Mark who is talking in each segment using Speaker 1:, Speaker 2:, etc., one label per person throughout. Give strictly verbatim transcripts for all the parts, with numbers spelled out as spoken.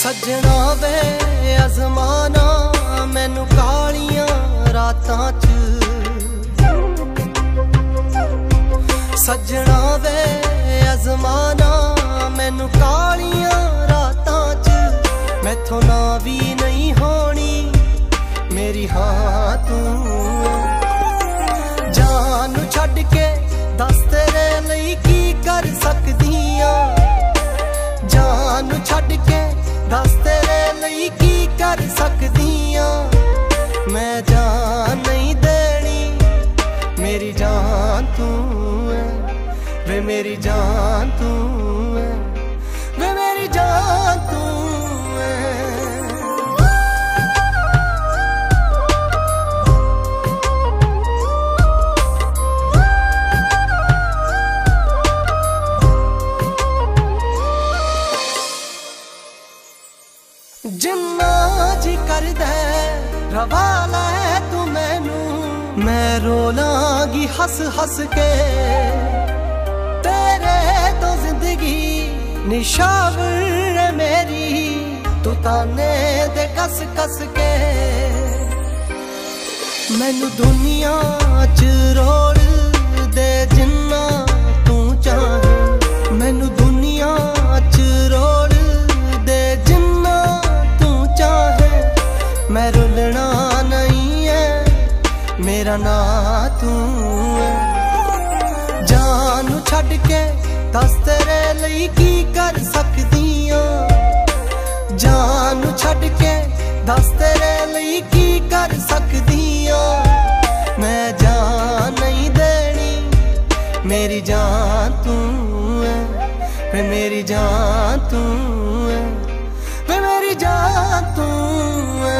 Speaker 1: सजना वे अजमाना मैनू कालियां रातां च, सजना वे अजमाना मैनू कालियां रातां च। मैथों ना भी नहीं होनी मेरी हाँ तू, जान छड्ड के दस तेरे लई की कर सकदियां, जान छड्ड के दस तेरे लई की कर सकदियां। मैं जान नहीं देनी मेरी जान तू है, वे मेरी जान तू है, वे मेरी जान तू है। जिन्ना जी कर दे रवा लै तू मैनू, मैं रोलांगी हस हस के। तेरे तो जिंदगी निशावर है मेरी, तू ताने दे कस कस के। मैनू दुनिया च रोल दे जिन्ना तू चाहे, मैनू दुनिया च रोल दे जिन्ना तू चाहे। मैं रुलना नहीं है मेरा ना तू है, जान छड्ड के दस तेरे लई की कर सकदियां, जान छड्ड के दस तेरे लई की कर सकदियां। मैं जान नहीं देनी मेरी जान तू है, वे मेरी जान तू है, वे मेरी जान तू है।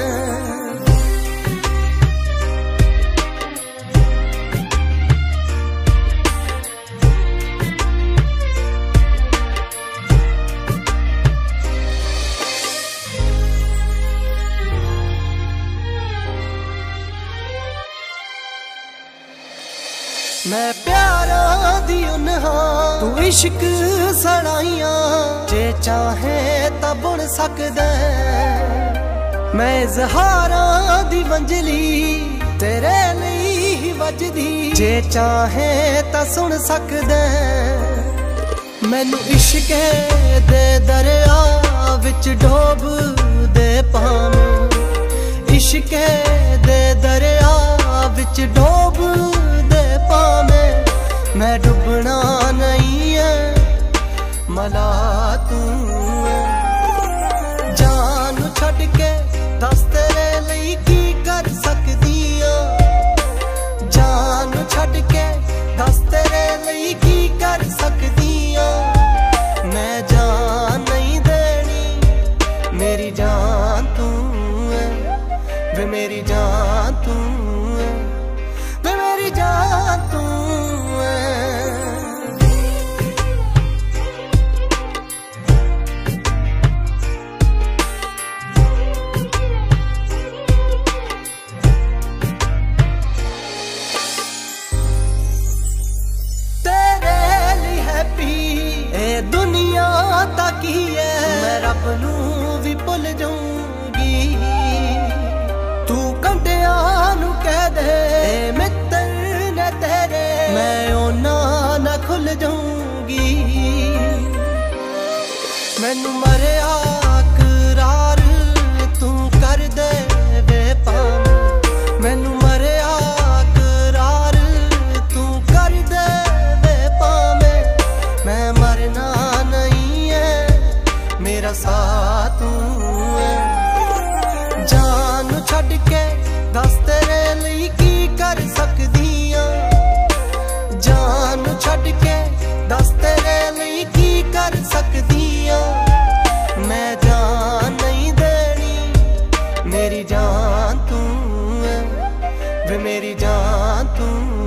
Speaker 1: मैं प्यारा दी उन्हा तू इश्क सड़ाइयां, जे चाहे ता बुन सकदा। मैं इजहारा दी मंजली तेरे लई ही वजदी, जे चाहे ता सुन सकदा। मैनू इश्क दे दरिया विच डोब दे पावें, इश्क दे दरिया विच डोब दे पावें। मैं डुबना नहीं है मला तू है, जान छड्ड के दस तेरे लई की कर सकदियां, जान छड्ड के दस तेरे लई की कर सकदियां। मैं जान नहीं देनी मेरी जान तू है, वे मेरी जान तू है, वे मेरी जान तू है। दुनिया तक ही है मैं रब नू भी भुल जाऊंगी, तू कंटिया नू कह दे मित्र ने तेरे, मैं ओना ना खुल जाऊंगी। मैनू मरिया करार तू कर दे वे पावें, मैनू मरिया करार तू कर दे वे पावें। मैं मरना नहीं है मेरा साथ तू है, जान छड्ड के दस तेरे लई की कर सकदियां, जान छड्ड के दस तेरे लई की कर सकदियां। मैं जान नहीं देनी मेरी जान तू है, वे मेरी जान तू